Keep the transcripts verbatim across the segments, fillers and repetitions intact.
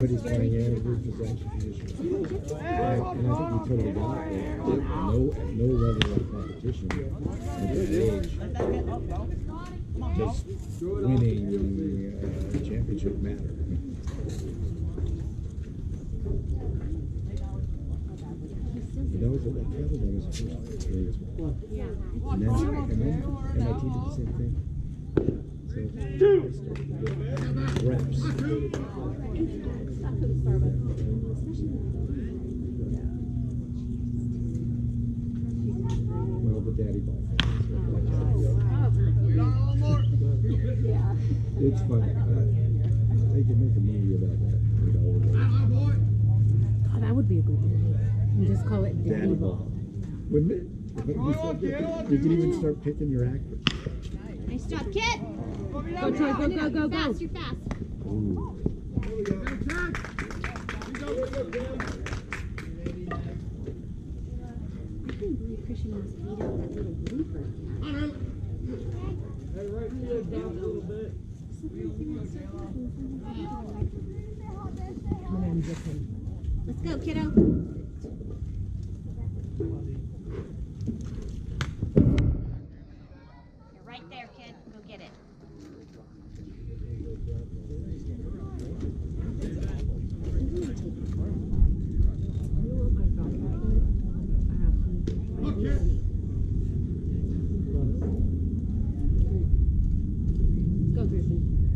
But he's playing in his possession position. And, and I think he totally got it. No, no level of competition at that age. Just winning uh, championship matter. That was what that travel was supposed to be as well. And then, and then M I T did the same thing. So, reps. Well, the daddy ball. It's fun. Uh, they could make a movie about that. You know, oh, that would be a good movie. You just call it Daddy, daddy Ball. Ball. Wouldn't it? You could even start picking your actors. Nice job, kid! Go, Troy, go, go, go, go. Fast, you're fast. Ooh. I couldn't believe Christian was beat up that little blooper. Hey, right here, down a little bit. Come on, get him. Let's go, kiddo. You're right there, kid. Go get it. Go, Griffin.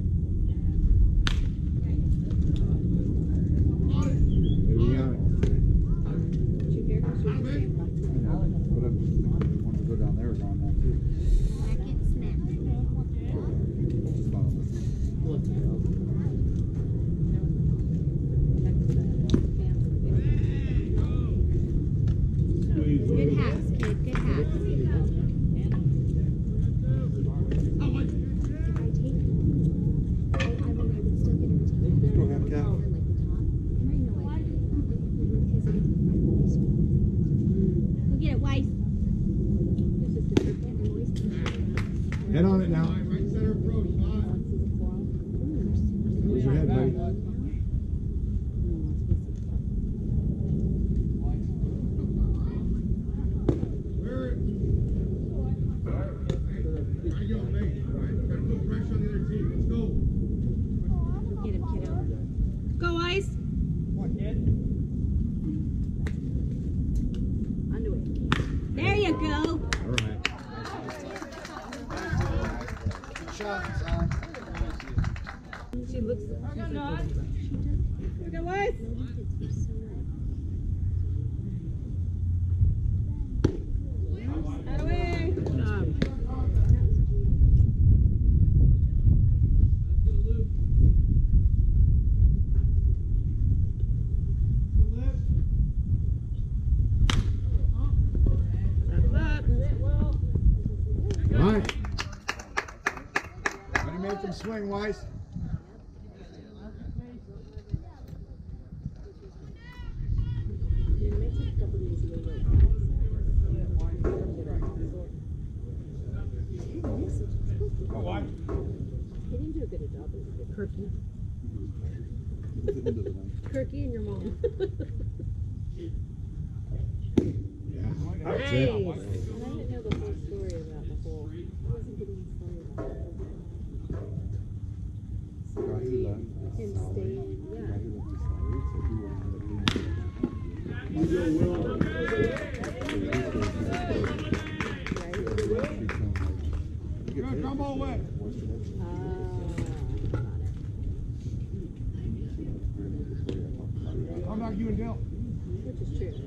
Good hacks, kid. Good hacks. If I take, I, I mean, I would still get a retain. Go ahead, Cal. Like the top. And I know I could. Because it's my voice. Go get it, Weiss. Head on it now. Right center approach, five. Where's your head, buddy? There you go. All right. She looks. She got nod. Look at Weiss. Out of way. All right. How do you make them swing, Weiss? He didn't do a good job. Kirky. Kirky and your mom. Yeah. That's Hey. it. I didn't know the whole story about the whole. I wasn't getting the story about it. So he can stay. Yeah. Good, come on, way. I'm not you and Dale. Which is true.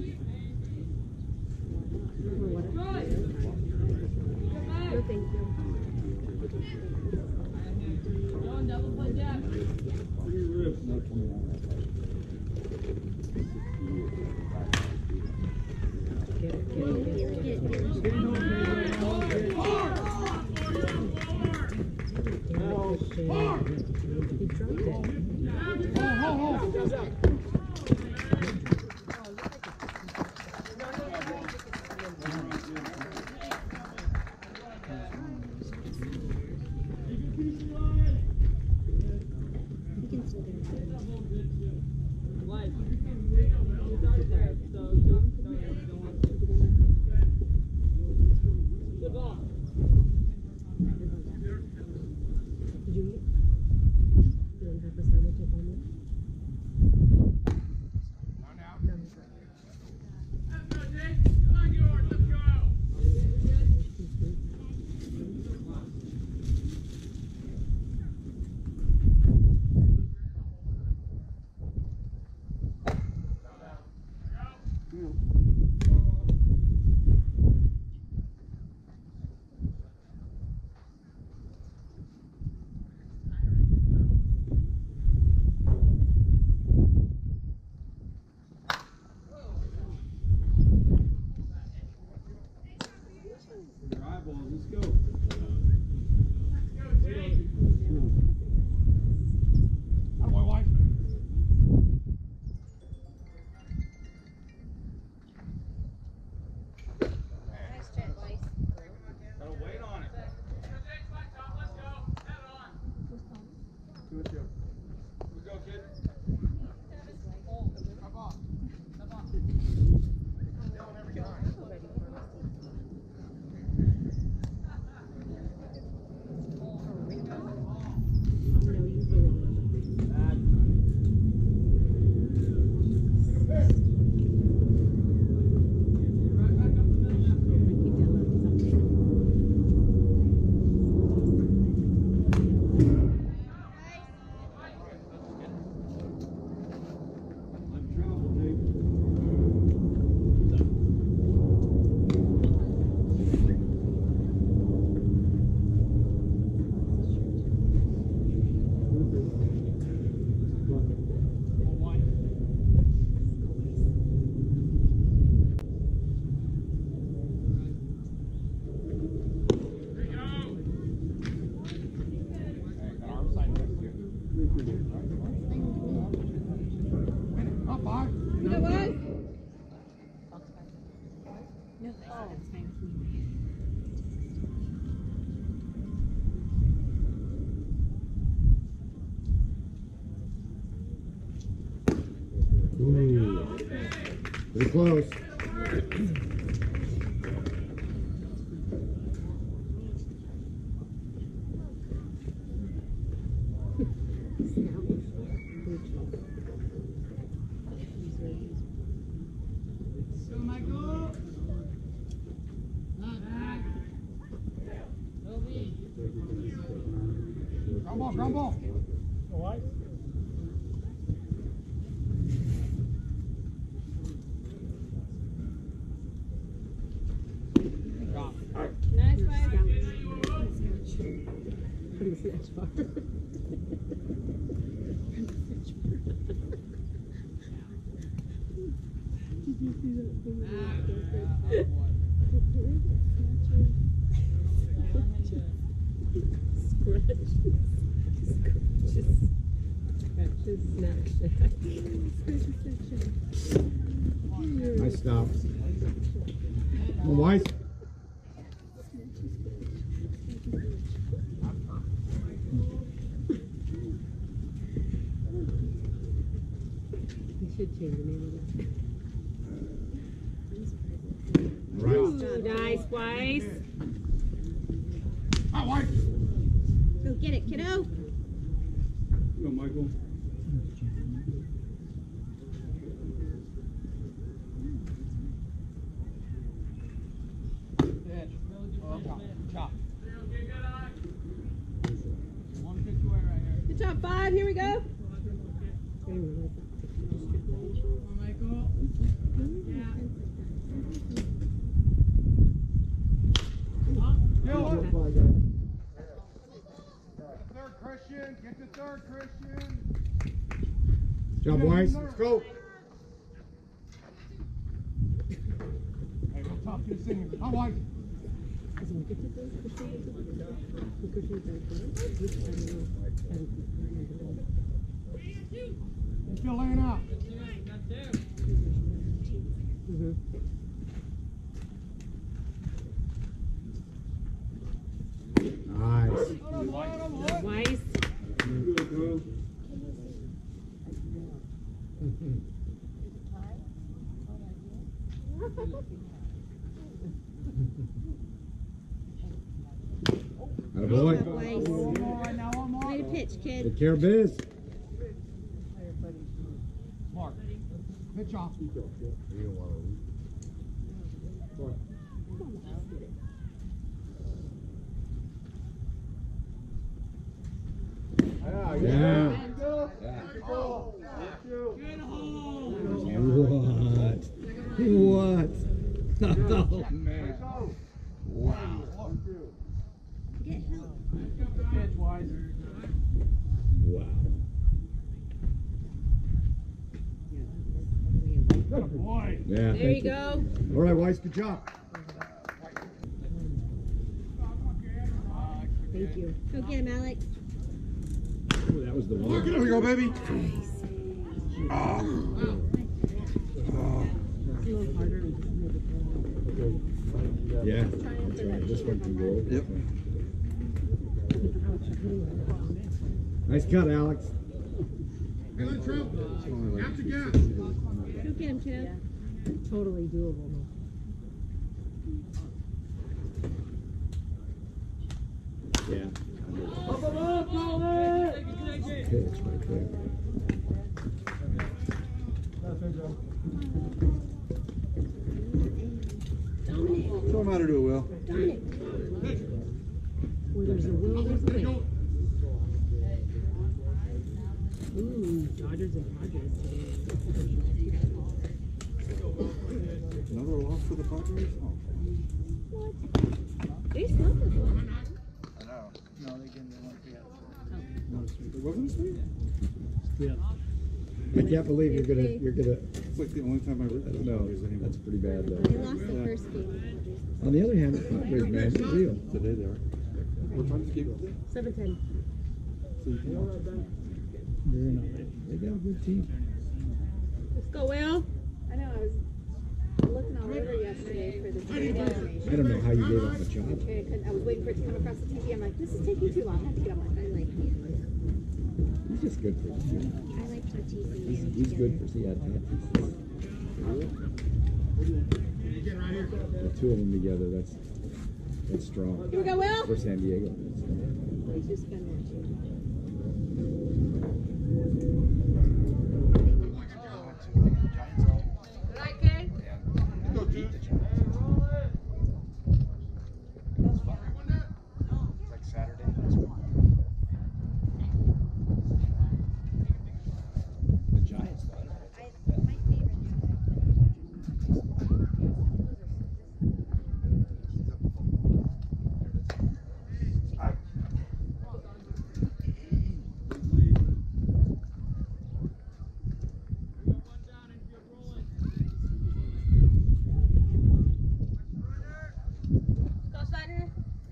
No, thank you. Double foot jab. Get it, get it, get it, get it. He dropped it. Your eyeballs, let's go. That boy, White. Nice check, Weiss. Gotta wait on it. Good job. We go, kid. Come on. Come on. They'll never get on. No, you really. I'm travel, Dave. Up high. You know what? No, that's fine with me. Ooh. Pretty close. Go, Michael. Ground ball, ground ball. Go, White. Nice, Weiss. From the snatch bar. Did you see that thing? Scratches. Scratches. Scratches. Snapchat. Snapchat. Nice stop. Come on, Weiss. You should change the name of it. Right. Ooh, nice, Weiss. Hi, White. Go get it, kiddo. Go, Michael. Good job, five. Here we go. Third Christian, get the third Christian. Good job, Weiss. Let's go. Hey, go top to the senior. Hi, White. You still laying out. Nice. Weiss. Good, bro. Attaboy. Good job, Weiss. One more, now one more. Way to pitch, kid. Take care of biz. Mark. Pitch off. Yeah. Good hole. What? What? Oh, man. Wow. Get help. Wow. Yeah. There you go. All right, Weiss, good job. Thank you. Go get him, Alex. Ooh, that was the one. There we go, baby. It's Ah. a little harder to just make it. Yeah. That's right. This one can go over. Yep. Nice cut, Alex. Go get him, kiddo. Totally doable. Yeah. Pitch right there. Dominic. Show him how to do it, Will. Dominic. Where there's a will, there's a way. Ooh, Dodgers and Padres today. Another loss for the Padres? Oh. What? They smell good. I know. No, they didn't. They weren't yet. No, it wasn't a sweet? Yeah. I can't believe you're gonna you're gonna. It's like the only time I I root for don't the know. Padres anymore. That's pretty bad They though. lost the first game. On the other hand, the Padres, man, good deal. Today they are. What time is the game today? seven ten. So you can watch it. They got a good team. Let's go, Will. I know, I was looking all over yesterday for the T V I information. don't know how you gave up Machado. Okay, I couldn't- I was waiting for it to come across the T V. I'm like, this is taking too long. I have to get on my phone. I like him. He's just good for the team. I like Tatis and He's, Manny he's good together. for see, yeah, Tatis. The two of them together, that's that's strong. Here we go, Will. For San Diego. He's just been watching. The Giants, I, my favorite. Go, Snyder.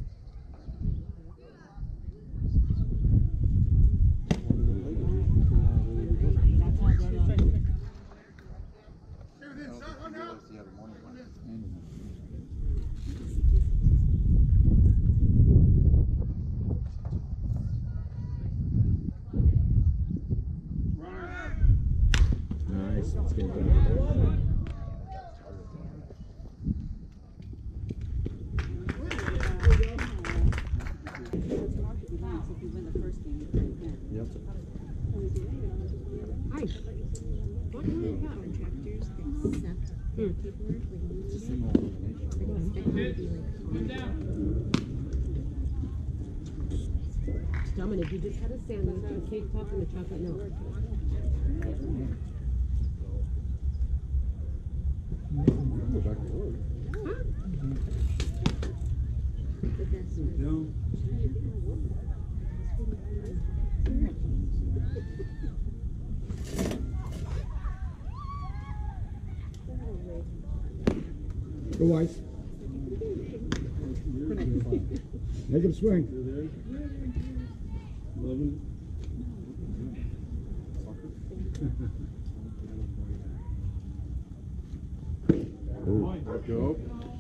nice. Let's get it done. Yep. Hi. What? Contractors that accept Hmm. paperwork when you It's a need it, single elimination. but expect them to be like, Dominic, you just had a sandwich, a cake pop, and a chocolate milk. Go back to work. the best one. Go Weiss. Make him swing. Ooh. Let go.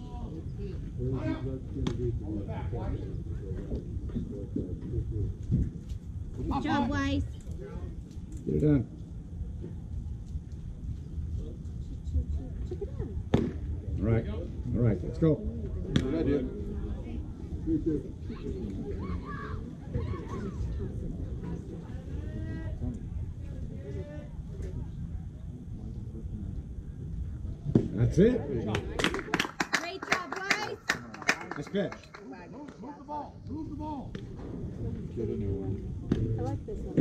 Good job, Weiss. Get it done. Check it out. All right. All right. Let's go. Good idea. That's it. Great job, Weiss. Nice pitch. Get a new one. I like this one.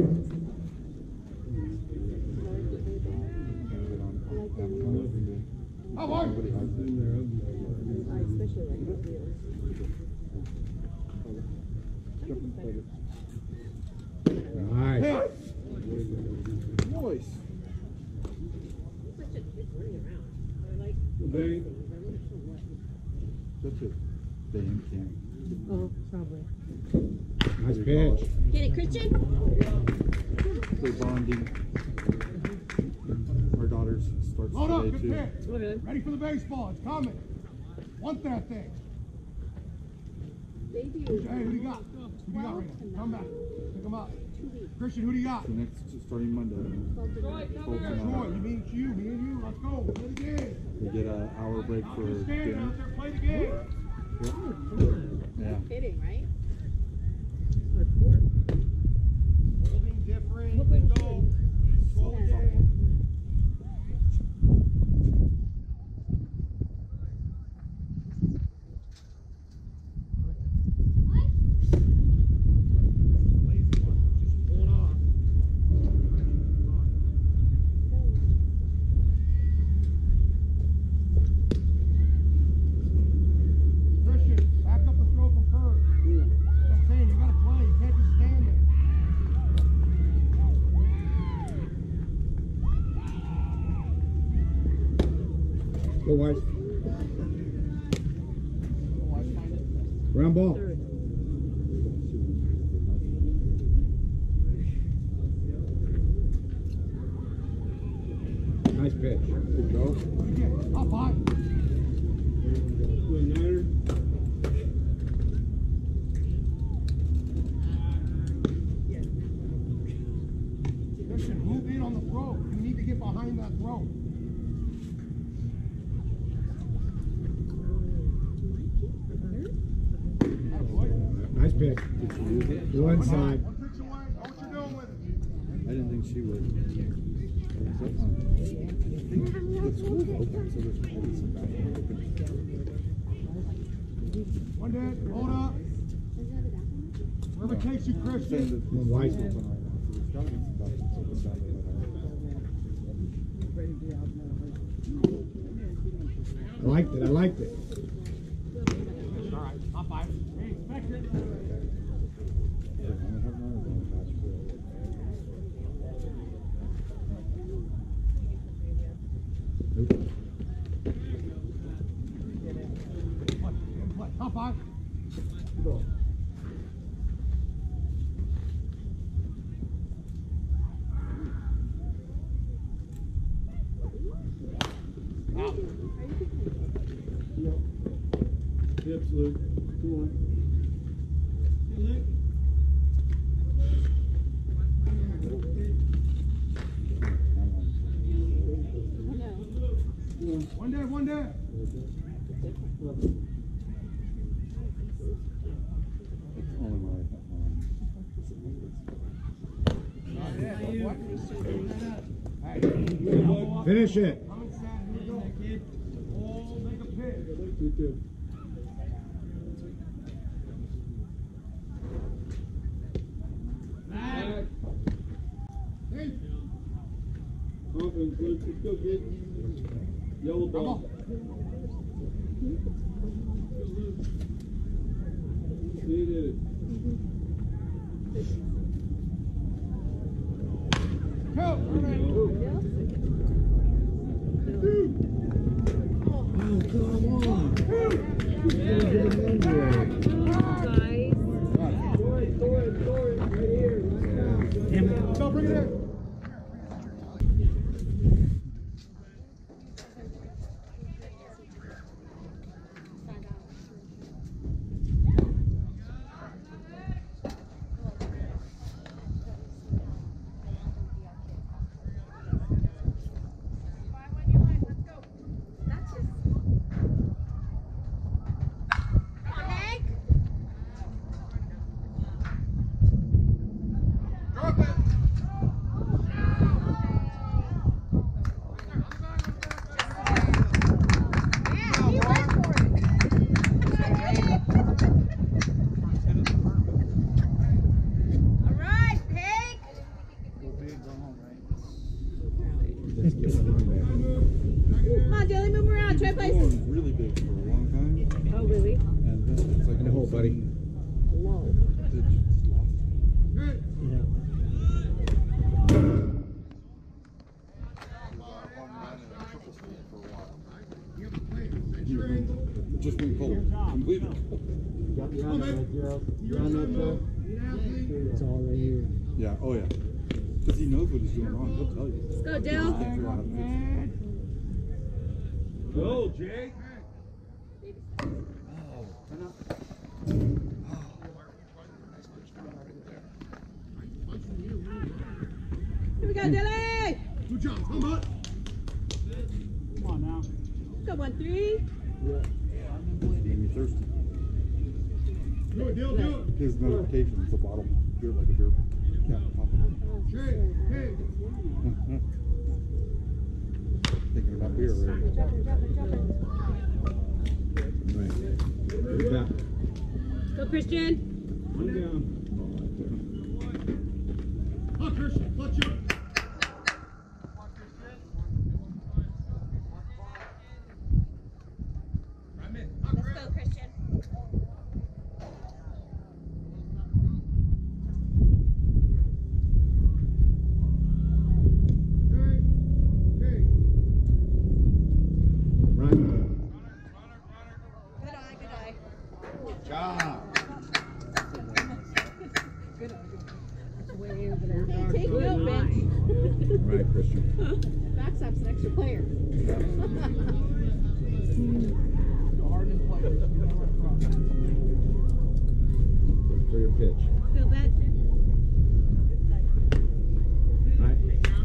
Gonna get on Amazon. Nice. Nice. Such a damn camp. Oh, probably. Nice pitch. Get it, Christian? They're bonding. Our daughter's starts Load up, today good too. pitch. Ready for the baseball, it's coming. Want that thing. They do. Hey, who do you got? Who do you got right now? Come back. Pick him up. Christian, who do you got? So next starting Monday, twelve Yeah, Troy, tomorrow, you mean it's you, me and you. Let's go. Play the game. we get an hour break for Just stand dinner. out there, play the game. Yeah. Kidding, right? Holding different. Let's go. Slow the game. The lazy one, just hold on. Christian, back up the throw from Kurt. That's what I'm saying, you gotta play, you can't just stand there. Go Weiss. Ground ball. Nice pitch. Good go. Yeah, up high. Christian, move in on the throw. You need to get behind that throw. Nice pitch. Go inside. One pitch away. Know what you're doing with it. I didn't think she would. So, um, I think the school's open, so there's probably some back open. One dead. Hold up. Wherever it takes you, Saying Christian. that Well, why is it's it? open right now, so there's gotta be some back open down there. I liked it. I liked it. All right, up high. Hey, expect it. Yeah, I don't have runners on the patch for it. Play, play. Up high. Absolutely. Come on. One dead, one dead. It's only right. Um, Finish it. Come inside, here we go. Oh, make a pitch. Hey, Confidence, Luke. Let's go, kid. Yellow come ball. on. See it is. Go. Go, bring it in. Drop it. Yeah, he went for it. All right, Pig. Go big, go home, right? Let's get one back. Come on, Dilly, move around. Try He's places. going really big for a long time. Oh, really? And then it's like In the hole, buddy. Low. they just lost it. He went- it just went cold. Completely cold. It's all right here. Yeah, oh yeah. Because he knows what he's doing wrong. He'll tell you. Let's go, He Dale. just can't figure out how to fix it. Go, Jake. Here we go, Dilly. Good job. Come on. Come on now. Go, one, three. Made me thirsty. Do it, Deal, do it. His notification is a bottle beer, like a beer cap popping Jake, hey. up. Thinking about beer, right? Right. Good job. Go, Christian. One down. Huh, Christian, clutch up. Let's go, Christian. Jake, Jake. Run. Good eye, good eye. Job. Way over there. Hey, take note, bench. Right, Christian. Backstop's an extra player. Harden players. Never cross. For your pitch. Go, bench. Right.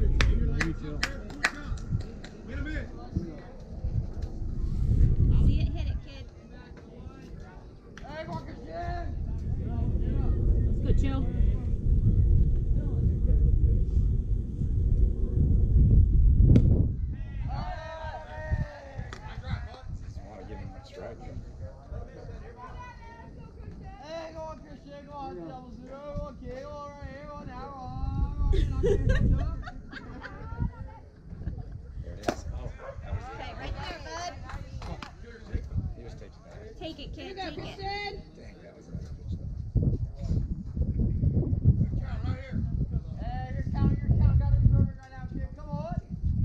Get him in. See it, hit it, kid. Hey, go on, Christian. Let's go, chill. Hey, go on, Christian. Go on, double zero. Okay, go on right here. Go on now. Go on. Go on. Good job. Okay, right there, bud. Take it, kid, Here we go, take it. Christian. Hey, your count, your count. Got to be perfect right now, kid. Come on.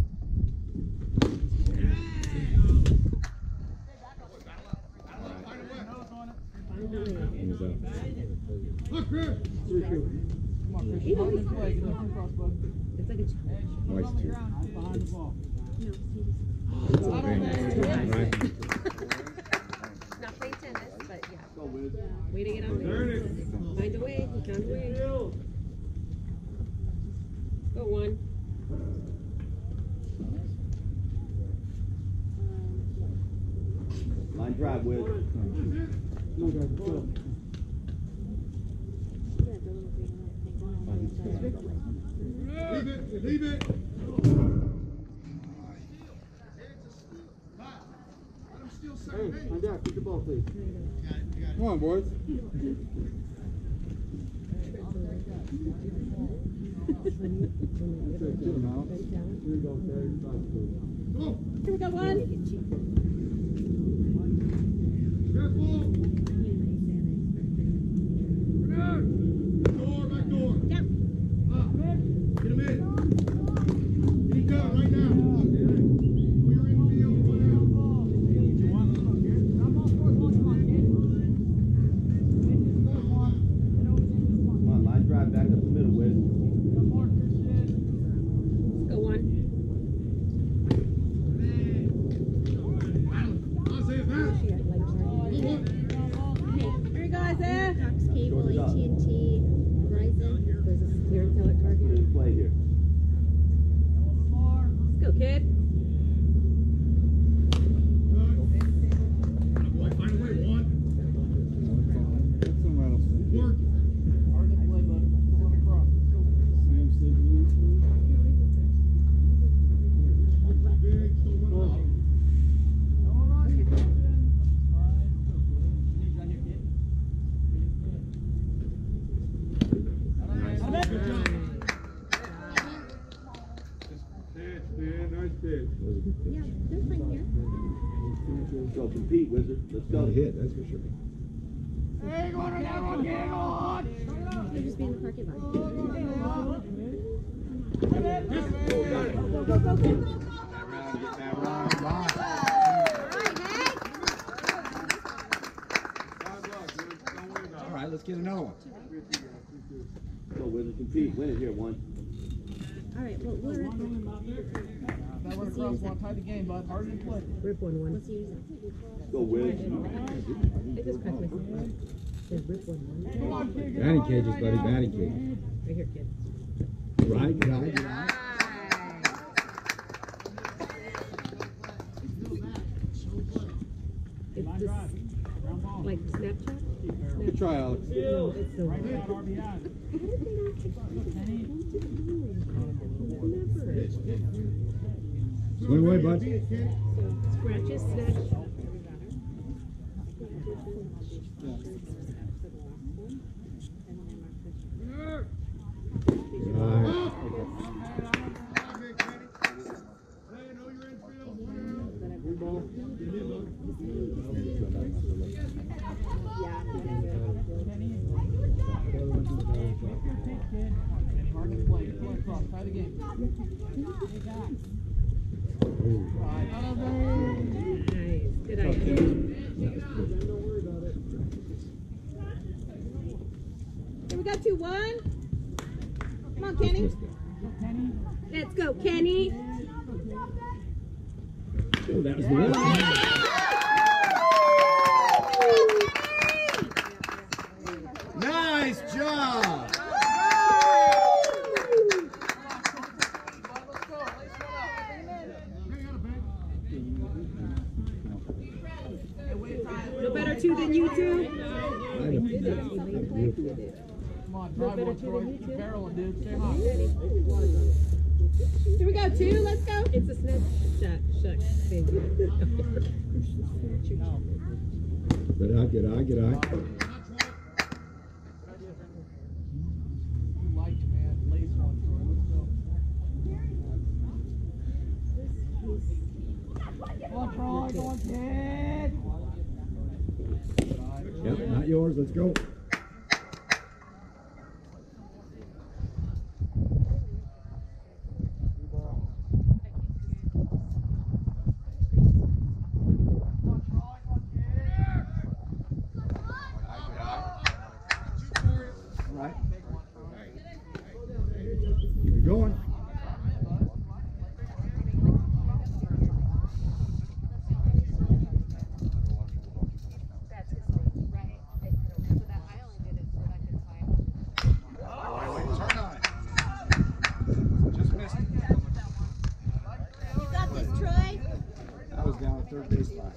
Hands up. Look, Chris. Come on, Christian. Harden play. Get the cross, bud. It's like a child. Twice two. Behind the ball. Very nice. Right. Not playing tennis, but yeah. Way to get on there. Turn it. Find a way. He found a way. Go, one. Line drive, Wiz. Leave it, leave it. Let him steal second base. Find out. Get the ball, please. Come on, boys. Get him out. Here we go, Terry. Go. Here we go, one. Careful. Back door, back door. Yep. Up. Get him in. Get him down right now. Clear infield, one out. Come on, line drive back up the middle, Wiz. Let's go, one. Isaiah, pass. She got light charge. Here you go, Isaiah. Cox Cable, A T and T, Verizon. There's a clear until it target. Good play here. Let's go, kid. Boy, find a way, one. That's some rattlesnake. Work. Harden play, bud. Go on across. Let's go. Big, still one out. Come on, right here, Christian. Knees right here, kid. Good job. Pitch, man. Nice pitch. That was a good pitch. Yeah, they're fine here. Let's go compete, Wizard. Let's go. Good hit, that's for sure. Hey, go on, go on, get on! They're just being in the parking lot. Go, go, go, go! All right, let's get another one. Go, Wizard. Compete. Win it here, one. All right, well, we're at That went across one. Tie the game, bud. Hard to play. Rip one one. Let's use it. Go, Wiz. It just cracked my phone. Says rip one one. Come on, kid. Batting cages, buddy, batting cages. Right here, kid. Right, good eye, good eye. It's this, like Snapchat? Good try, Alex. No, it's the Swing away, bud. Scratches, snatch. Good eye. Hard to play. Go across. Tie the game. Nice. Good idea. Here we go, two one. Come on, Kenny. Let's go, Kenny. Oh, that was the one. Nice job. No better two than you two. Come on, drive one, Troy. Keep barreling, dude. Stay hot. Here we go, two. Let's go. It's a Snapchat shuck thing. Good eye, good eye, good eye. Light, man. Lace one, Troy. Let's go. Come on, Troy. Go on, kid. Yep, not yours, let's go. Right. Keep it going. That's his name, right? So that I only did it so that I could find. Turn on it. Just missed it. You got this, Troy. I was down at third base line.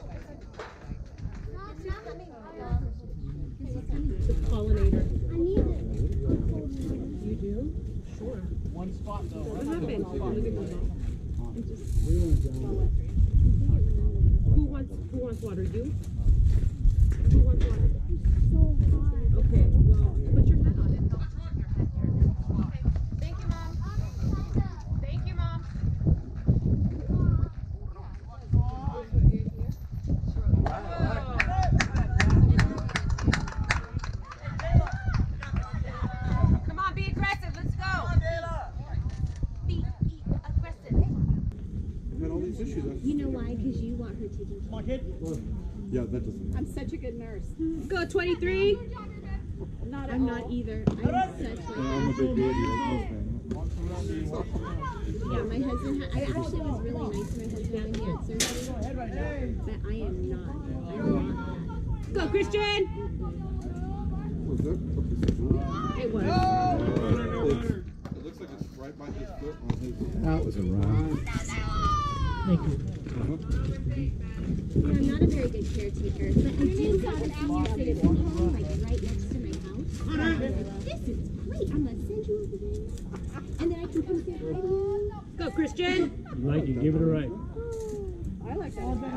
The pollinator. I need it. You do? Sure. One spot, though. What Right happened? on the spot. Who wants who wants water? You? Who wants water? Okay, well, put your hat on it. Thank you, Mom. Thank you, Mom. Come on, be aggressive. Let's go. Be, be aggressive. I've had all these issues. You know why? Because you want her taking care of you. Yeah, that doesn't matter. I'm such a good nurse. Go, twenty-three. Not I'm not either. I'm such Yeah, I'm a like. big baby like most men. Yeah, my husband. Ha- I actually was really nice to my husband when he had surgery, but I am not. I'm not. Go, Christian. Was that a procedure? It was. It's, it looks like it's right by his foot on his. That was a run. Thank you. Uh-huh. You know, I'm not a very good caretaker, but I do have an administrative home like right next to my house. This is great. I'm gonna send you over there, and then I can come say hi to you. Go, Christian. You like it, give it a right. I like that. Bag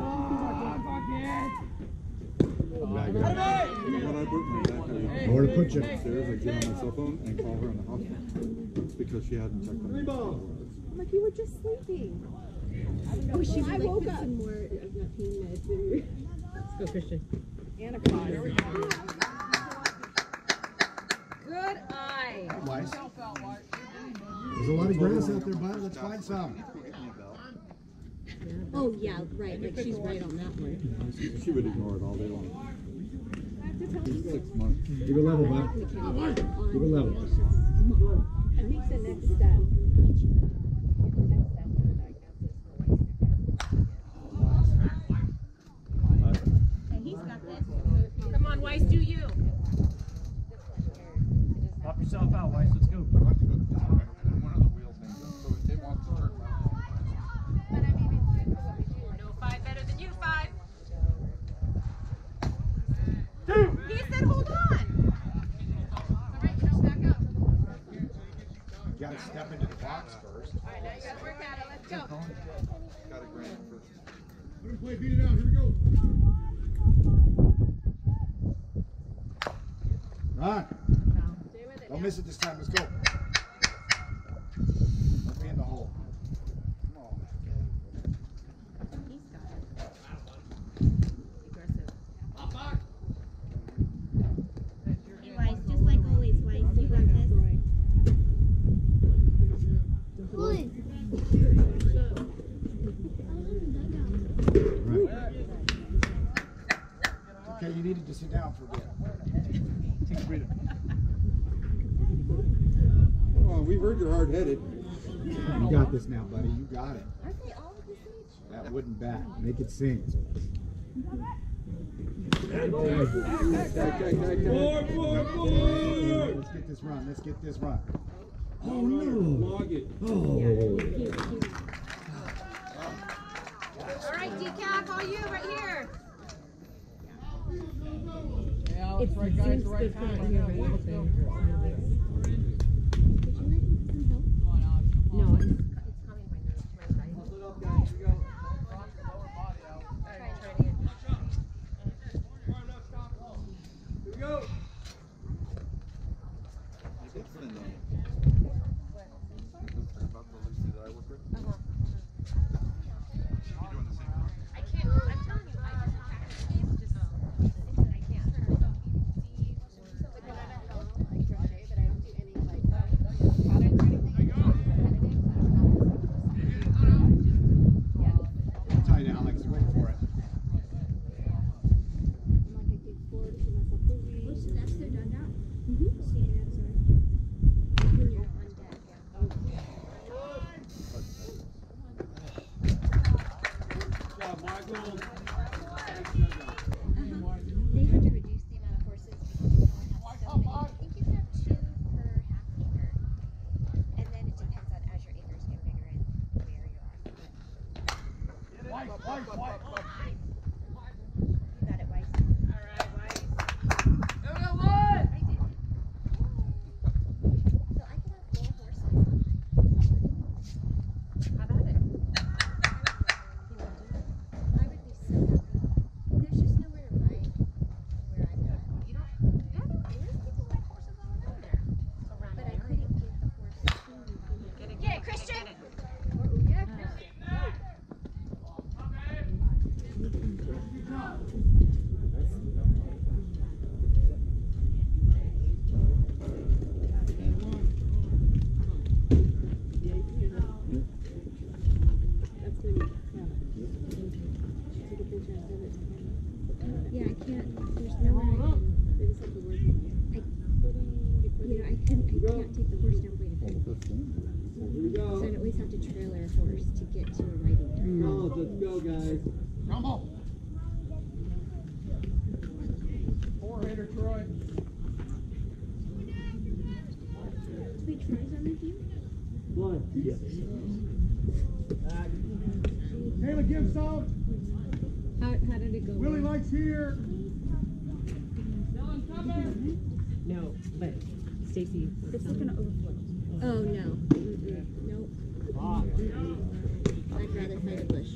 it up. You know what I broke my back? I Where to put you? upstairs, I get on my cell phone and call her in the hospital because she hadn't checked on me. like, you were just sleeping. Oh, she I would like woke put up. some more of that pain meds in her. Let's go, Christian. And a prize. Good eye. Wise. There's a lot of grass out there, bud. Let's find some. Oh, yeah, right. Like, she's right on that one. She would ignore it all day long. Six months. Keep it level, bud. Keep it level. I think the next step. Come on, Weiss, do you? Pop yourself out, Weiss. Let's go. One of the wheels hangs up, so it wants to turn around. No five better than you, five. He said, hold on. You gotta step into the box first. All right, now you gotta work at it. Let's go. Got a grand first. Let him play, beat it out, here we go. Run. Stay with it. Don't miss it this time, let's go. Don't be in the hole. Come on. He's got it. Aggressive. Hey, Weiss, just like always, Weiss, you got this. Okay, you needed to sit down for a bit. Take a breather. Come on, we heard you're hard-headed. You got this now, buddy. You got it. Aren't they all this age? That wooden bat. Make it sing. Four, four, four. Let's get this run, let's get this run. Oh, no. Log it. Oh. All right, decaf, all you right here. It's right, guys, the right time. Right now. Let's go. No, it's, it's calming my nerves. My anxiety. Hold it up, guys. Here we go. Rock your lower body out. Try, try it again. Here we go. About the Lucy that I work with. Uh-huh. You're doing the same thing. I can't, I'm telling you, I just have to, just, I can't. Tie down, like, wait for it. That's their dugout? Mm-hmm. See, that's our. When you're on deck, Good job, Michael. They had to reduce the amount of horses because you only have so many. I think you can have two per half acre. And then it depends on as your acres get bigger and where you're at. White, white, white. You got it, Weiss. All right, Weiss. Here we go, one. I did. So I can have four horses on my. How about it? I would be so happy. There's just nowhere to ride where I'm at. You don't, yeah, there is people like horses all around there. Around But the I area. couldn't get the horses to me. Get it, Yeah, get it, Christian. get it. Yeah, Christian. Yeah, I can't. There's nowhere I can. I, you know, I couldn't. I can't take the horse down by the creek. Here we go. So I'd always have to trailer a horse to get to a riding turn. Collins, let's go, guys. Come on. Four hitter, Troy. Wait, Troy's on with you? One. Yes. Taylor, give some. How, how did it go? Willie likes here. No, but Stacy. It's looking to overflow. Oh, no. Mm-mm. Nope. Mm-mm. I'd rather fight a bush.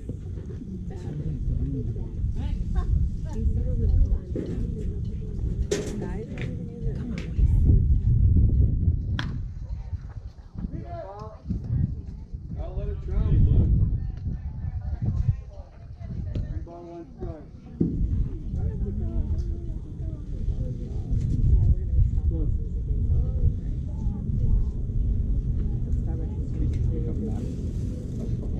Guys, not even use it.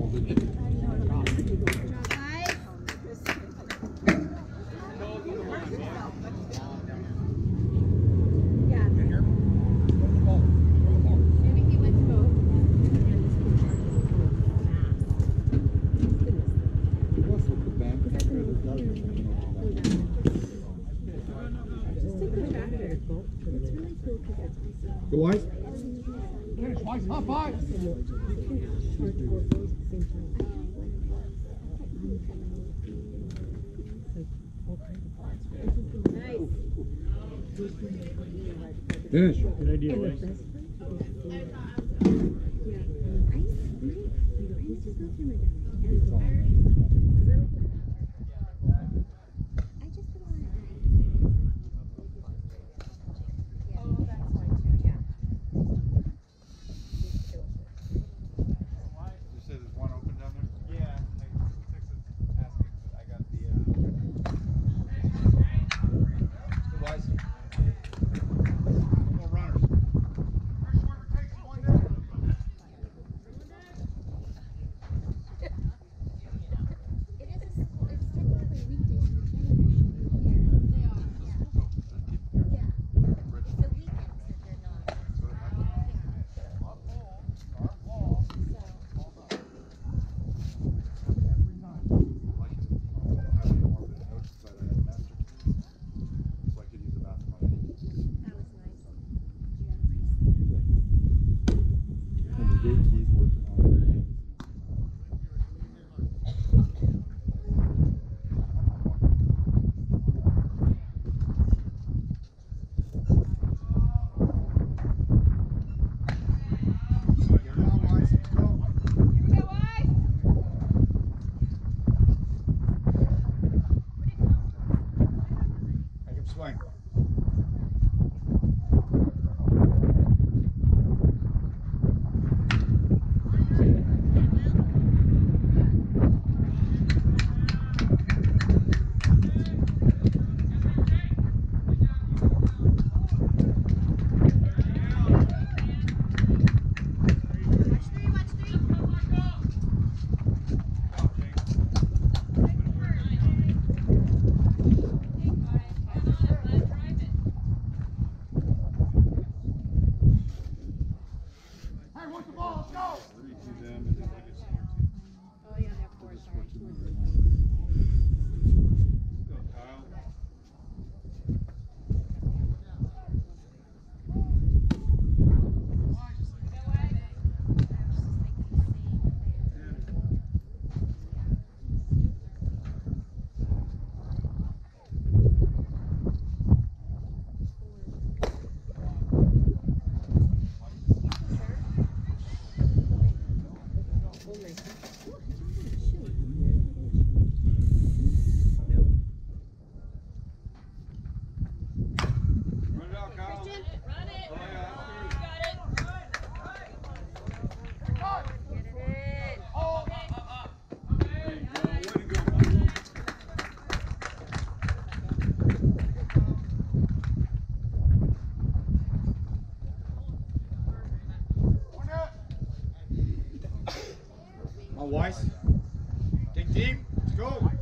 Go Wise. Twice, high five. Finish. Good idea, Wes. You said there's one open down there? Yeah, Texas asking, but I got the, uh... Good Wise. No more runners. Wise. Dig deep. Let's go.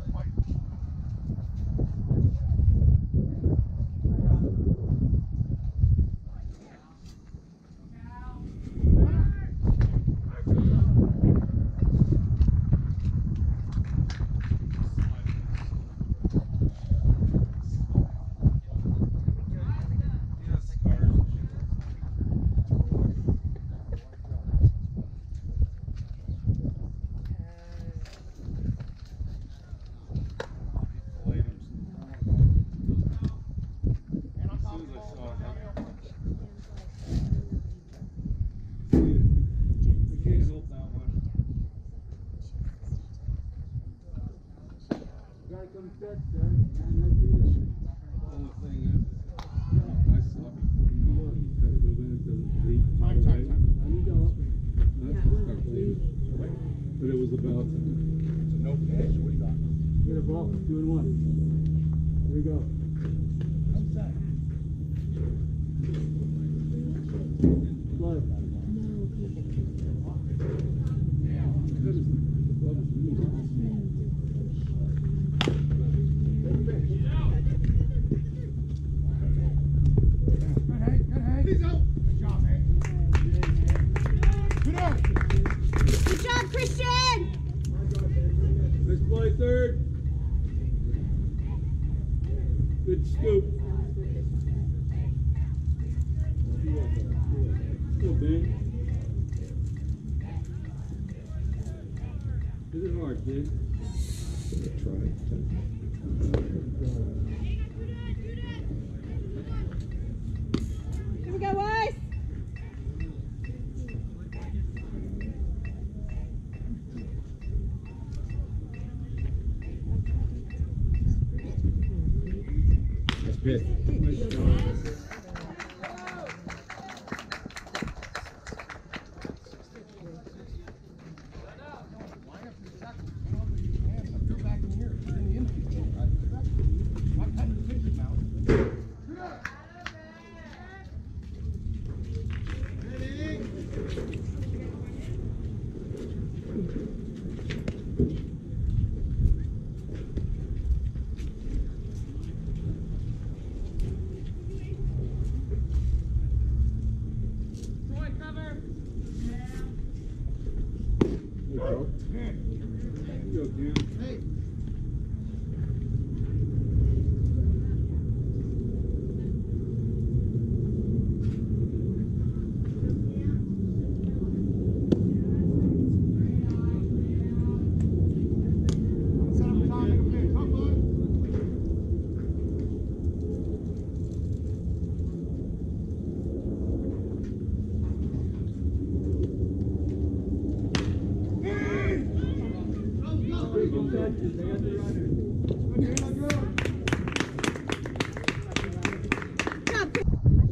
But it was about No pitch. What do you got? get a ball, two and one. Here we go. Flood. Good scoop. Good, Ben. Hit it hard, kid. Try. Here we go, Weiss. That's good. Nice shot. Go, Cam. Hey. Set up time, make a pick. Come on. Good touches. They got the runner. Job, Chris.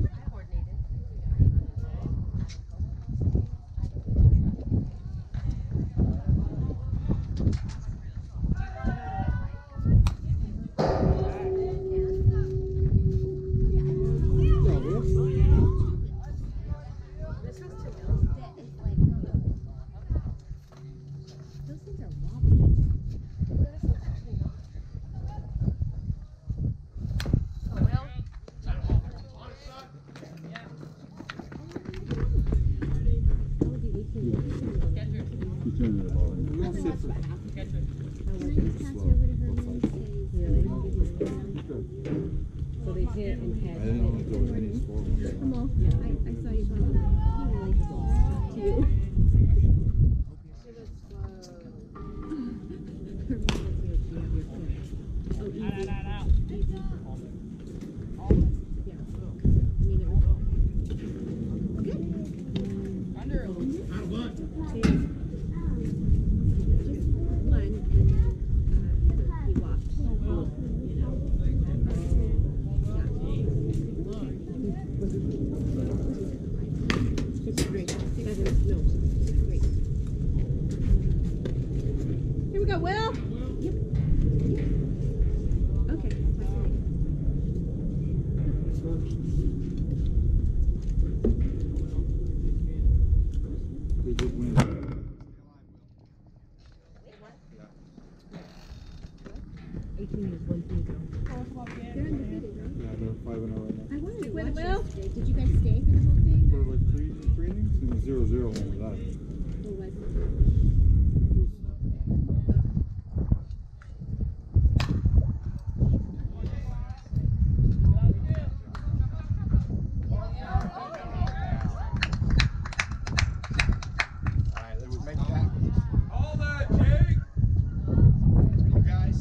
You turn it all in. Can I just pass you over to her and say, So they hit and I catch. didn't know if there was any score. come on, I, I saw you going, he really just wants to talk to you. Oh, easy. Easy. Yeah. I mean, it was good. Under. Out of one. Just one, and then uh, he walked. You know. It's great. That is, no. Great. Here we go, Will. Okay. Talk to you later. They did win. eighteen is one thing. They're undefeated, right? Yeah, they're five and oh right now. I wanted to With watch Will? yesterday. Did you guys stay for the whole thing? For like three, three innings, and it was zero zero when we left. Or was it? It was, Alright, let's make that. All that, Jake. You guys.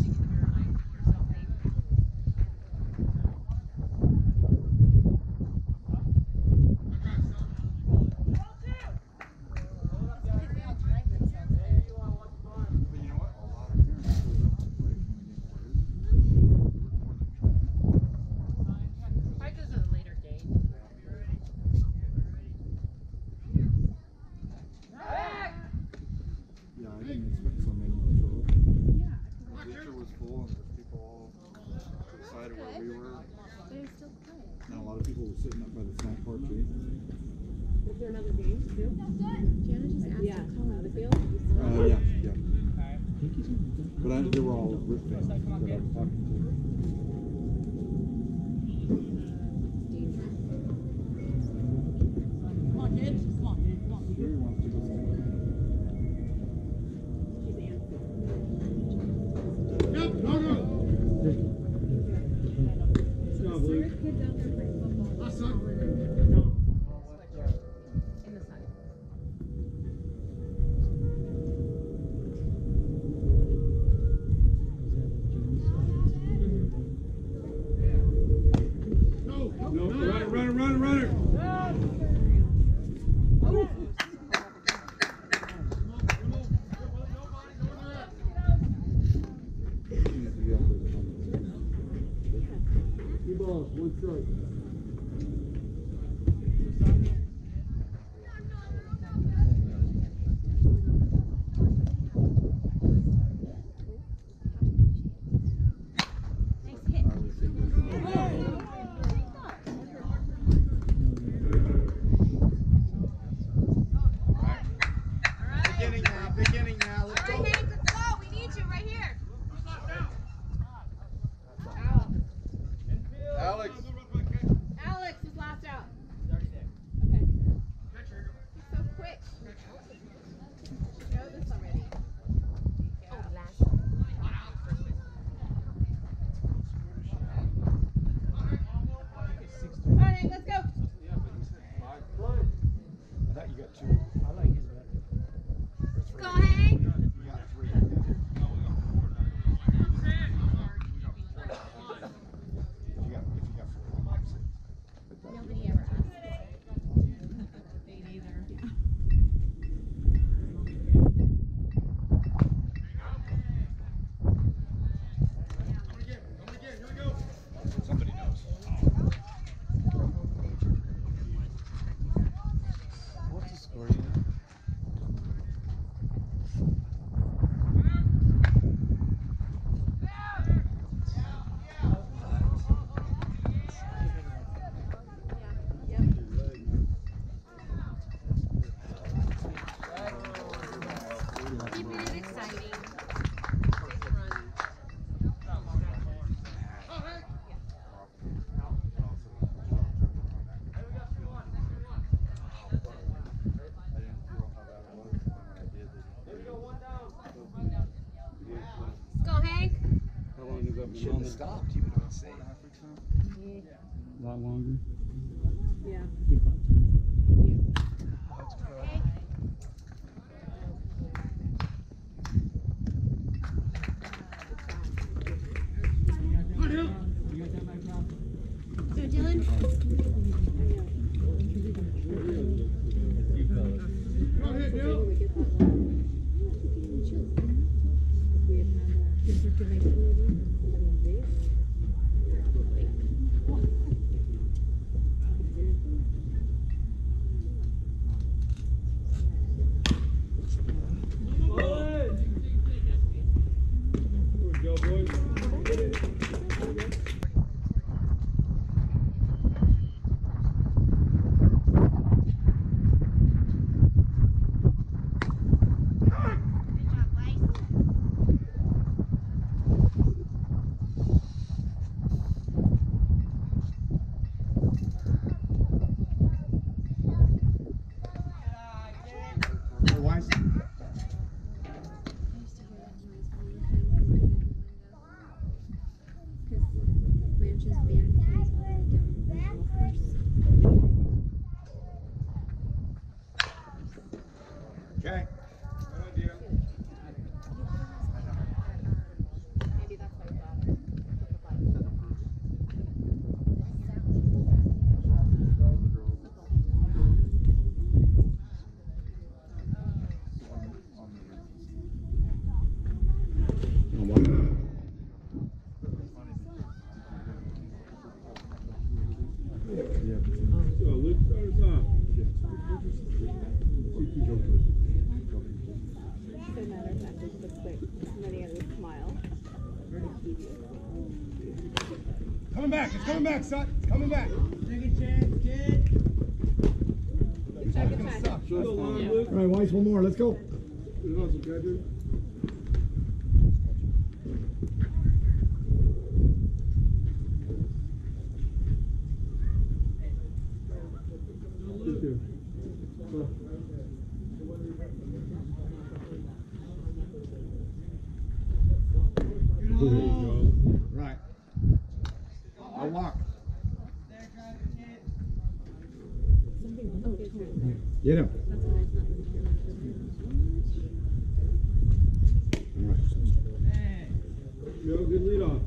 But you know what? A lot of parents showed up to play when the game played. Probably because of the later game. Yeah, I didn't expect so many to show up. The bleacher was full and there's people all to the side of where we were. They're still playing. And a lot of people were sitting up by the snack bar too. Is there another game too? Gianna just asked Yeah. to call Out of the the field? Uh, yeah, yeah. But I, they were all Rip fans that I was talking to. Come on, kids. Come on, come on. Gary wants to go somewhere. Yep, no, no. One strike. Beginning now, beginning now. Let's go. Hank, let's go. We need you right here. Alex. Alex was last out. Okay. He's so quick. Know this already. Oh, last. All right, Hank, let's go. I thought you got two. I like his better. Go, Hank. You got three. If you got, if you got four, obviously. But that- Nobody ever asked. Me neither. Come again, come again, here we go. Somebody knows. What's the score? You know? Keeping it exciting. Go, Hank. How long has that been Shouldn't on have there? stopped. You would have been safe. A lot longer. Yeah. Good butt time. That's good. So Dylan, Go ahead, Bill. Good go, boys. Hey, Weiss. Ranch's band plays all the way down the golf course. Okay. Maybe that's my daughter. On one. So, Luke, start us off. Doesn't matter if that just looks like many others smile. Coming back, it's coming back, son. It's coming back. Take a chance, kid. Good try, good try. Suck. Go along, Luke. All right, Weiss, one more. Let's go. Good hustle, catcher. Good there. Go. There you go. Right. I'll walk. Get him. All right. Go, good lead off.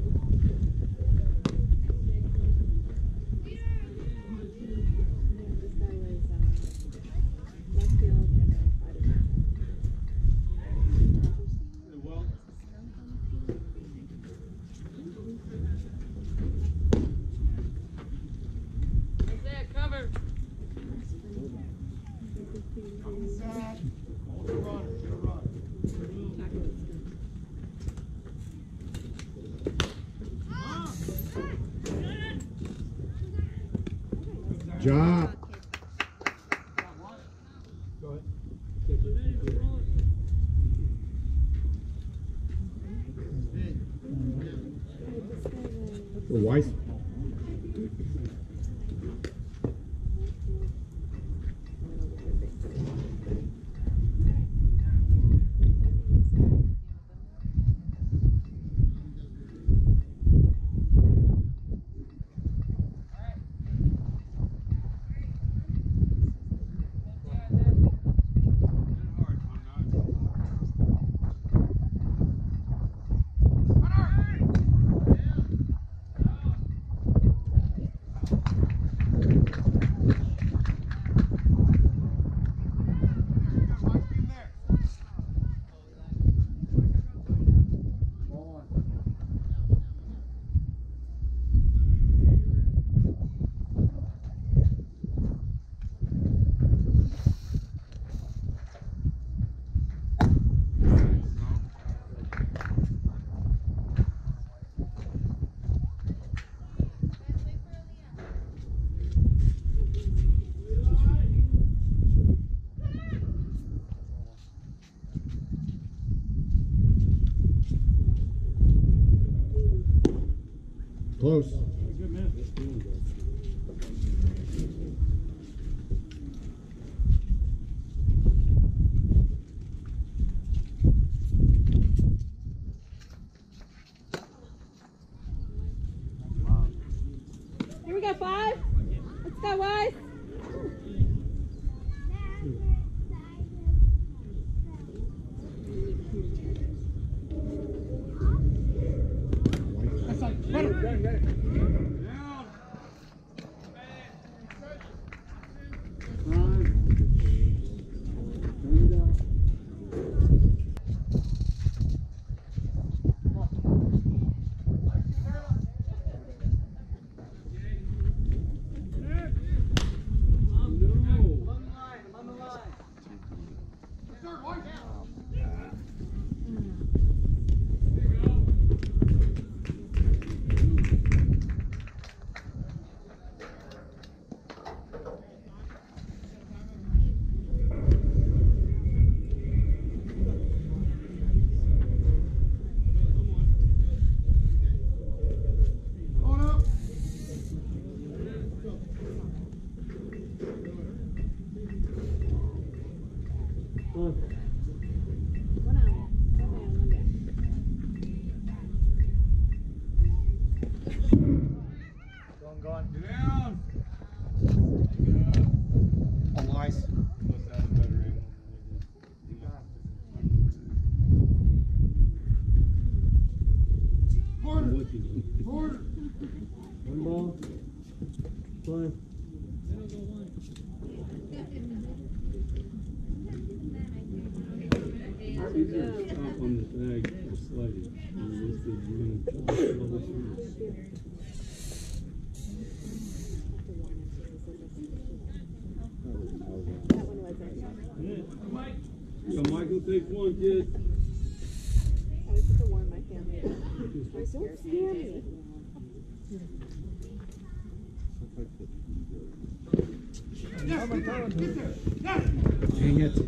This guy was uh, left field and then I don't know. Well, job. For Weiss. Close. Here we go, five. Let's go, Wise. One ball. Five. These are top on the bag for sliding. And this is one double shooter. So Michael takes one, kid. I was just to warn my family. Don't scare me. Dang it.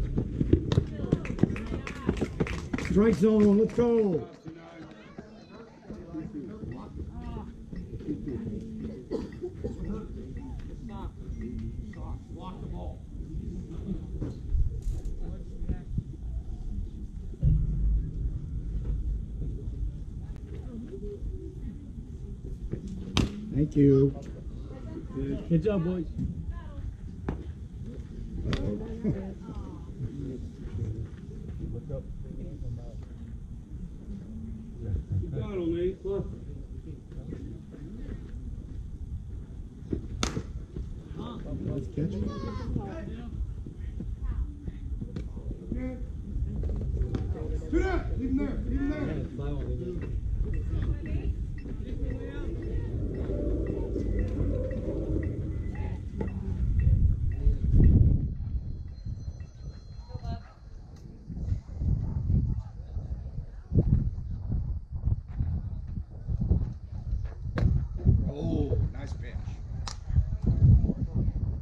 Strike zone, let's go. Block the ball. Thank you. Good job, boys. You got him, Nate. Look. Nice catch. Do that! Leave him there! Leave him there! Oh, nice pitch.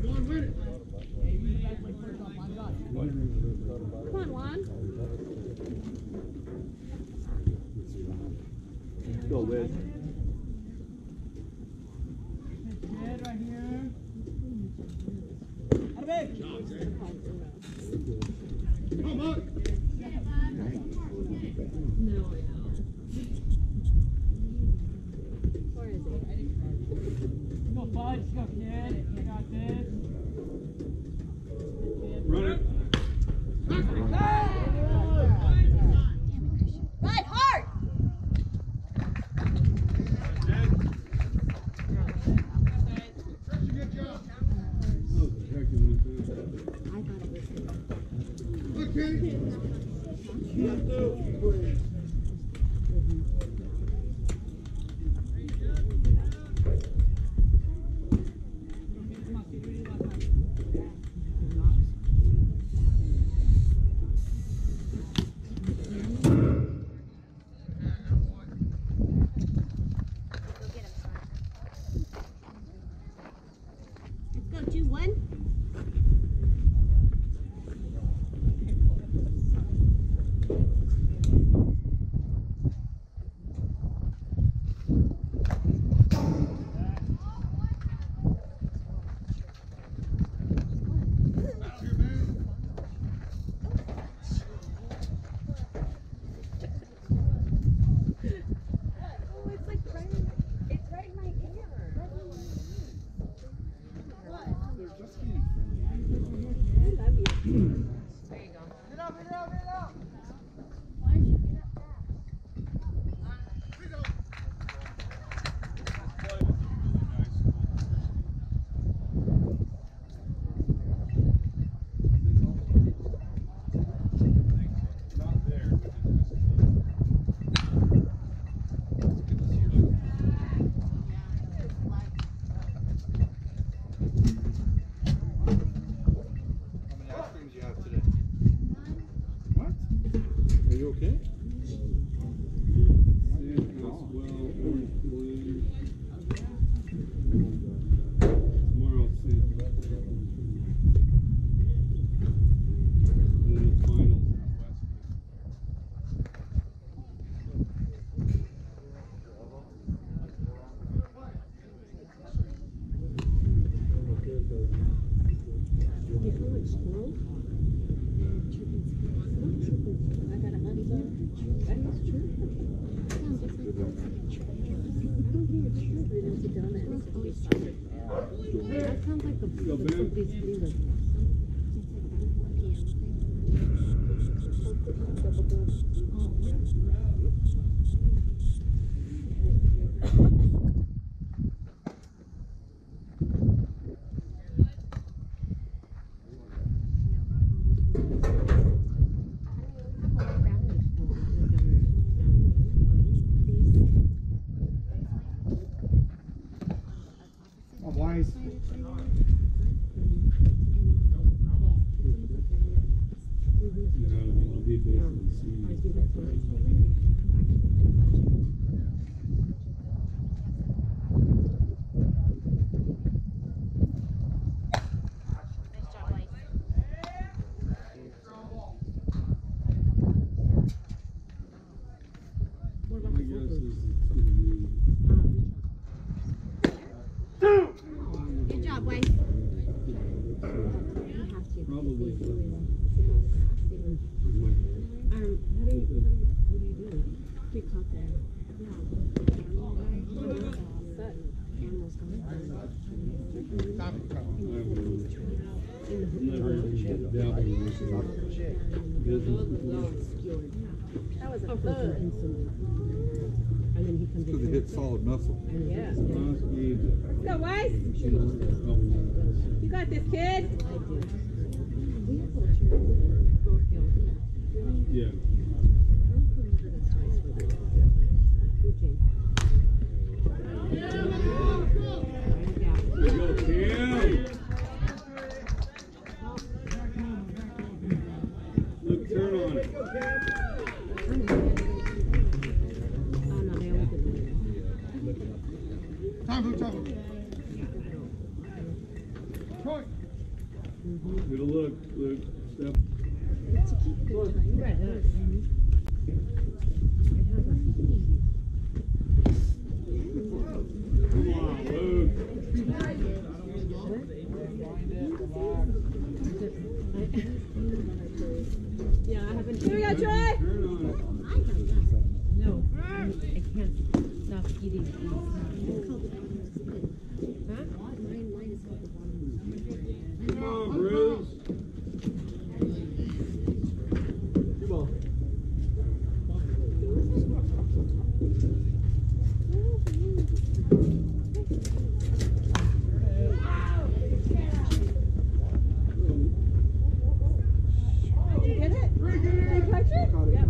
Juan, win it. Come on, Juan. Go, Wiz. Head right here. Come on. Where is he? Go, Fudge. Go, kid. You got this. Run it. Run hard! That's a good job. Oh, the heck is it? I thought it was him. Look, Kenny. Let's go, two, one. That's your man. Oh, it's like right in, it's right in my ear. I love you. Get up, get up, get up. How many ice creams you have today? What? Are you okay? Sandhouse, well, orange, blue. Tomorrow, Sandhouse. And then the finals. I got a honey bun. That is true. Sounds just like that. I don't hear children as a dumbass. That sounds like the Go, the- Ben. these feelings. Oh, Wise. Now, I'll be based on the scene. What about My the guess Gophers? is it's gonna be. Um, Good job, Wayne. you have to. Probably. Sit on the grass, they were- Um, how do you, how do you, what do you do? We caught them. Yeah. Sutton. Animals come in. In the I'm not really dabbling in this business before. That was a thud. And then he comes in. Because it hit solid muscle. Yeah. Last game, Go, Weiss. she was a couple minutes. You got this, kid. I do. We have Yeah. There you go, Cam. Look, turn on it. Time, Blue, time. Troy. Good look, Luke. Step. Come on, Luke. Yeah, I haven't. Here we go, Troy. Turn on it. No, I can't stop eating these. Huh? Come on, Bruce. Come on. Did you get it? Did you catch it? Yep.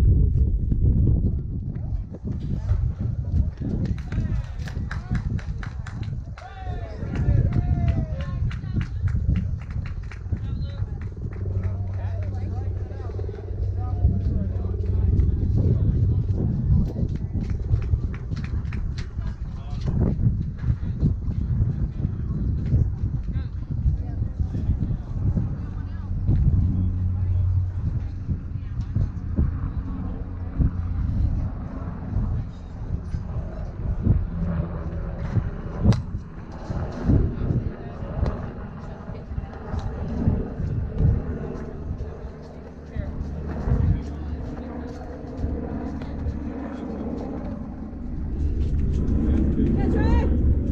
Yeah, Troy.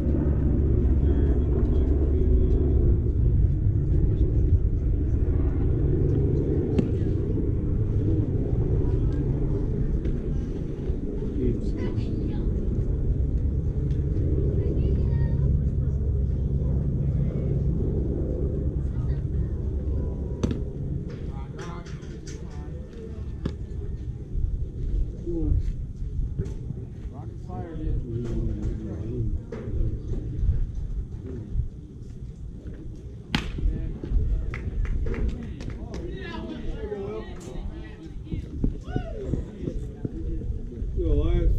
Rocket fire, dude. Go, Elias.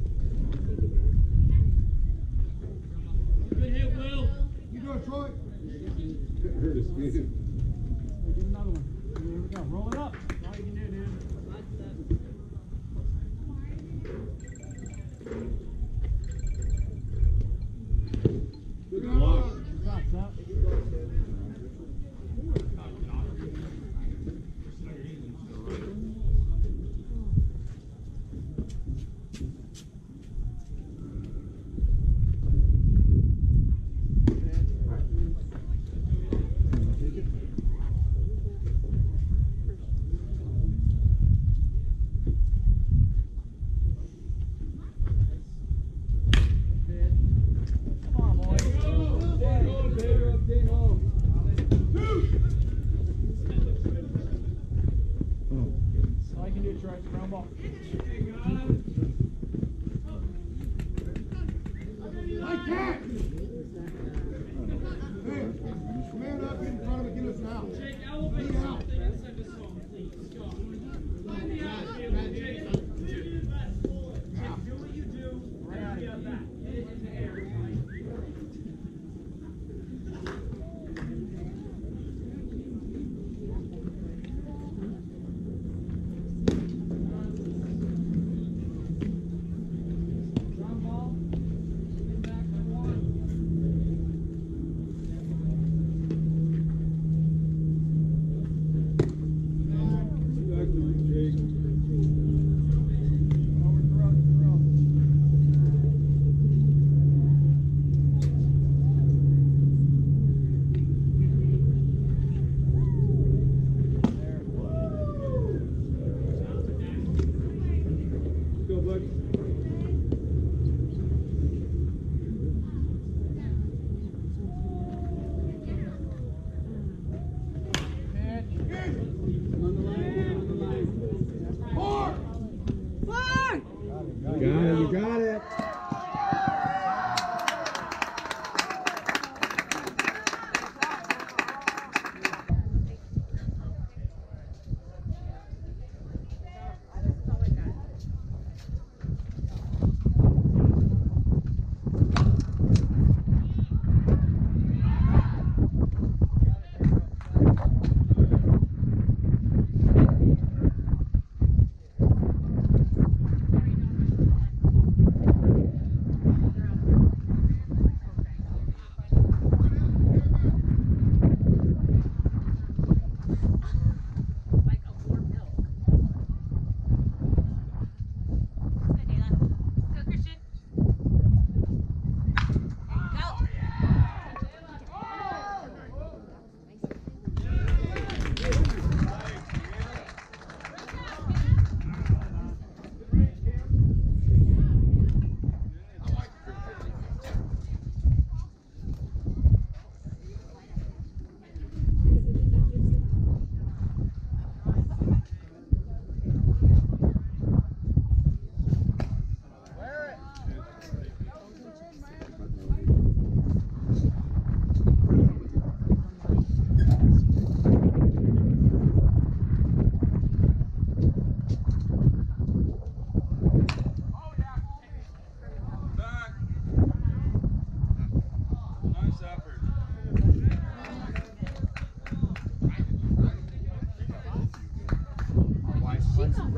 Good hit, Will. You do it, Troy. Hurt his feet. Get another one. Here we go. Roll it up. All you can do, dude. Good luck. Stop, stop.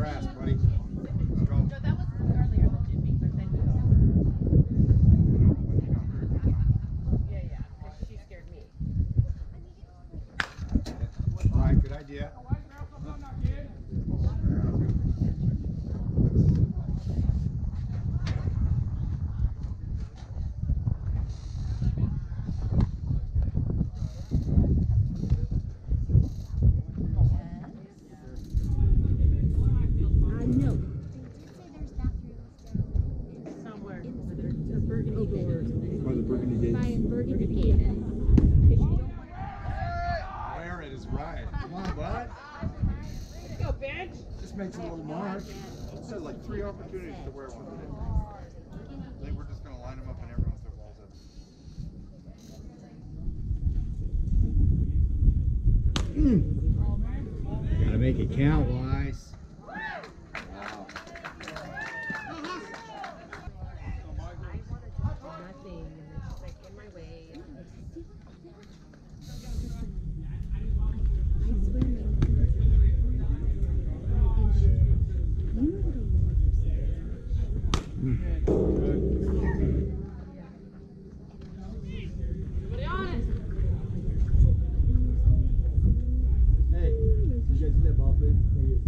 grass, buddy. Let's go. No, that was earlier than Jimmy, but then you got Yeah, yeah, because she scared me. All right, good idea. Uh, no. Somewhere where there's a burgundy door. By the Burgundy By Gates. Burgundy Gate. Wear it is right. Come on, bud. Let's go, bitch. Just makes a little mark. It said like three opportunities to wear one today. I think we're just gonna line them up and everyone's their balls up. Gotta make it count, Wise. Nothing, and it's like in my way. I swear my mother was like, and she, you know what I want Hey, you guys see that ball, please? Thank you.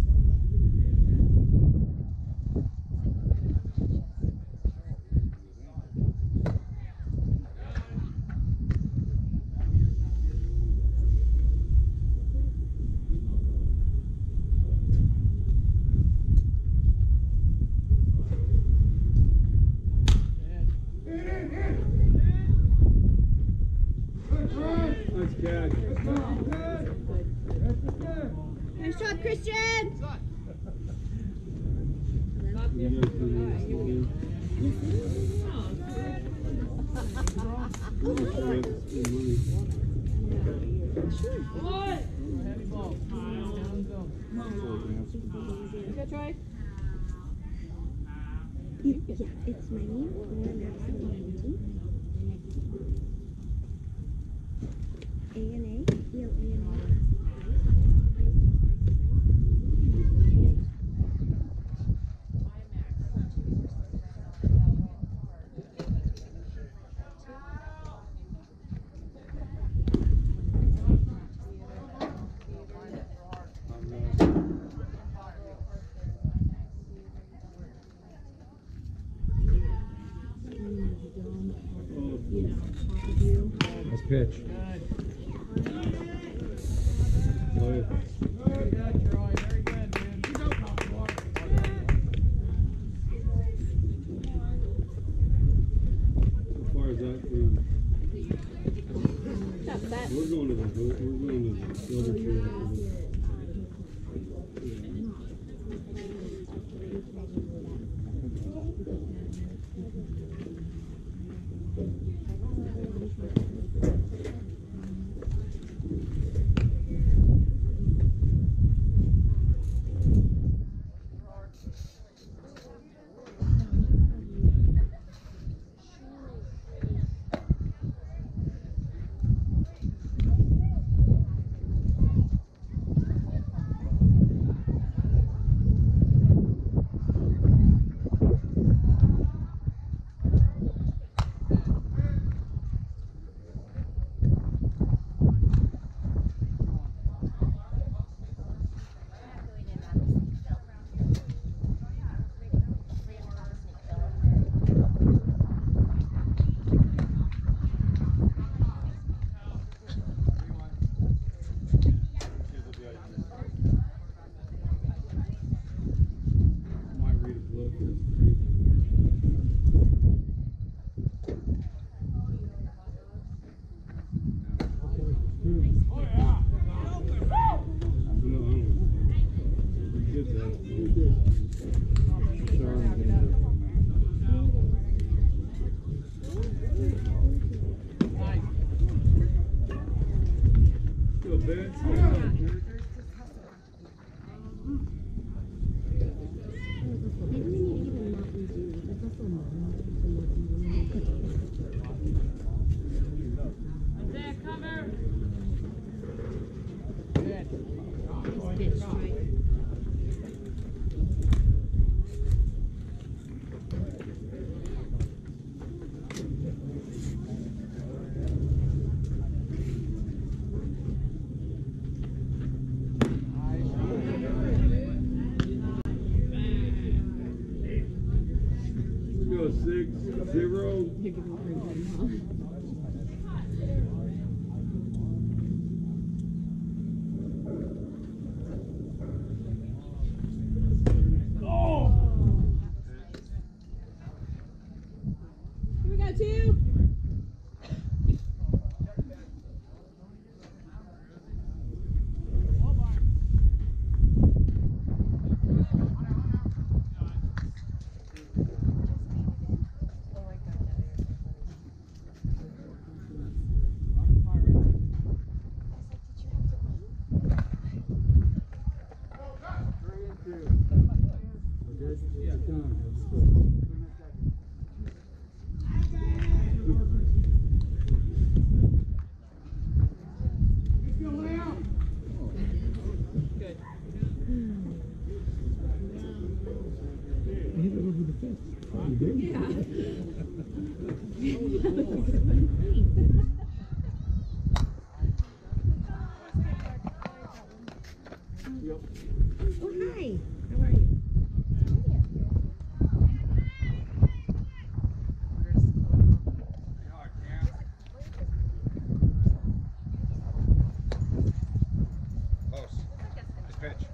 Nice catch. Nice shot, Christian. You guys can use the game. Oh, shit. Good money. Go, Troy. Yeah, it's my name, Laura Madison Valenti. A N A, E L A N A. Nice pitch. Oh, yeah. Very good, Troy. Very good, dude. You go, Comfortable. As far as that goes, Not bad. we're going to the we're going to the silver tree after this. Might read a book or six zero. Here we go, two. Oh, hi. How are you? Close. Nice pitch.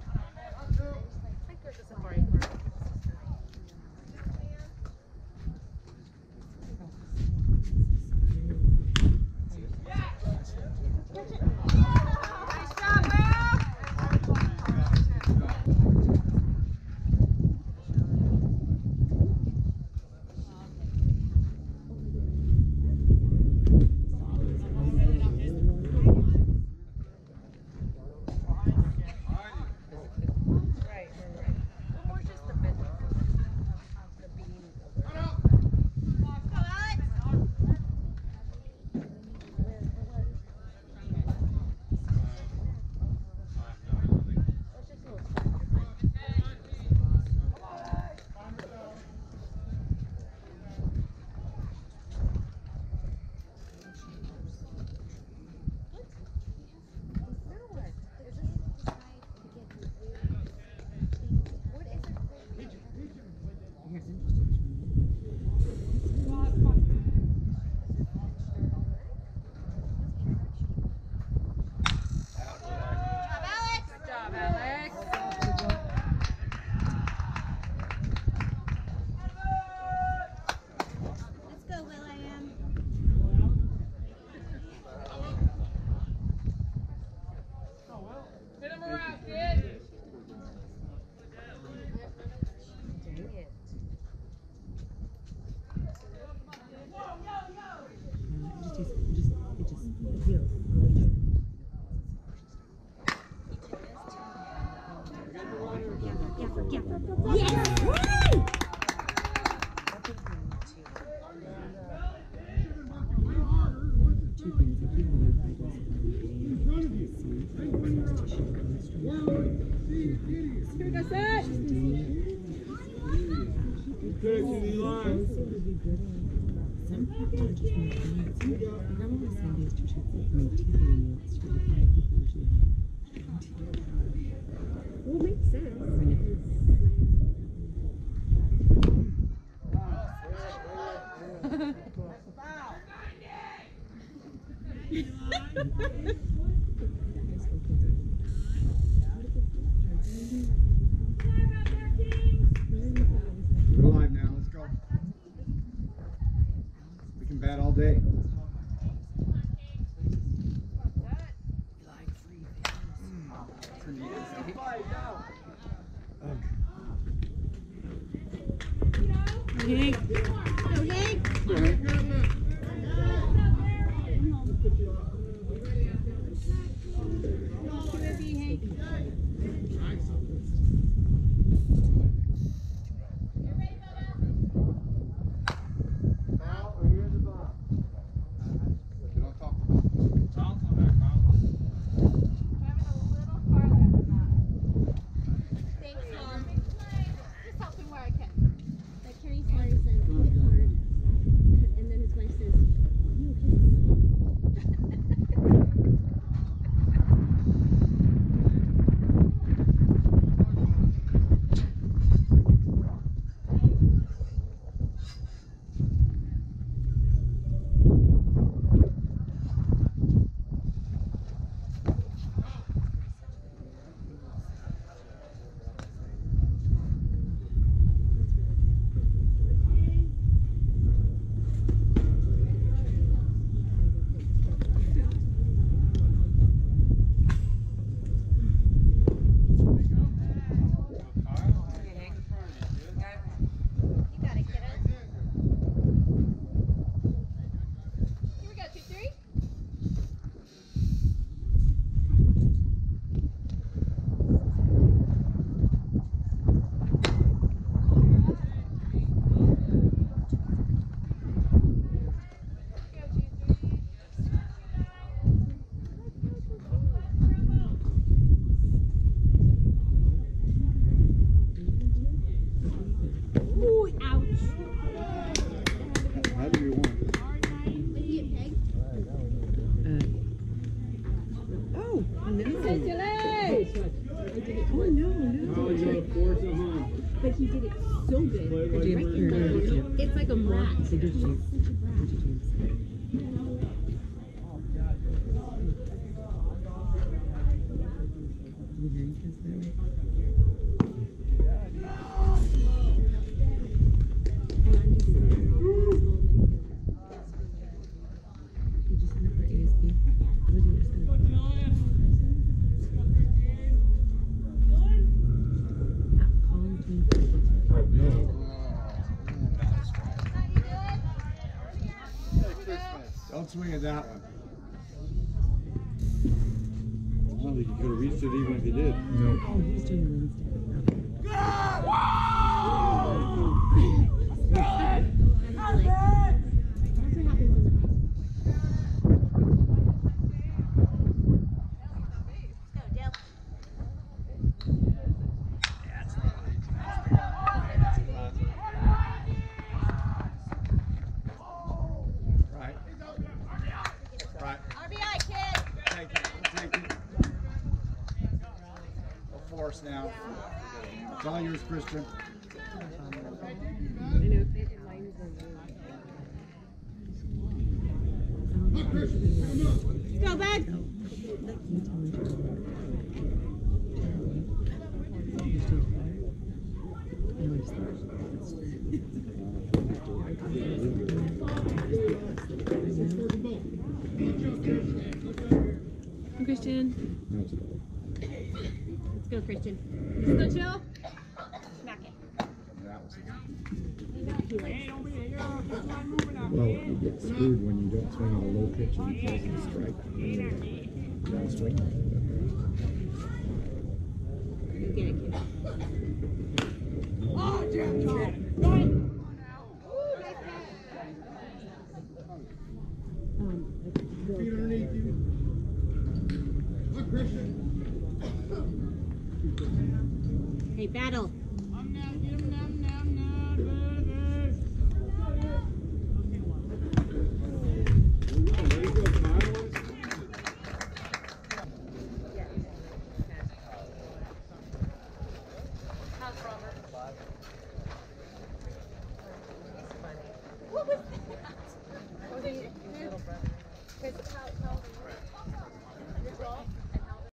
Well, makes sense. We're live now. Let's go. We can bat all day. Hank. Go, Hank. Get on top. Thanks, Mom. Just help him where I can. Like Kenny's daughter says, hit hard. And then his wife says, you okay? Oh, no. Sit your legs. Oh, no, no. Oh, you gotta force it home. But he did it so good. Play It's like like- you're- It's like a brat. Don't swing at that one. I don't think he could have reached it even if he did. No. Oh, he's doing Wednesday. Right. Right. R B I, kid. Take it. We'll take it. Go force now. It's all yours, Christian. I know. Mine is Go, bud. Christian. No, it's a ball. Let's go, Christian. Let's go, chill. Smack it. That was He likes it. Well, you get screwed when you don't swing at a low pitch and he falls in a strike. You don't swing. You get it, kid. Oh, Jim, Tom. Um, Feet underneath you. Look, Christian. Hey, battle.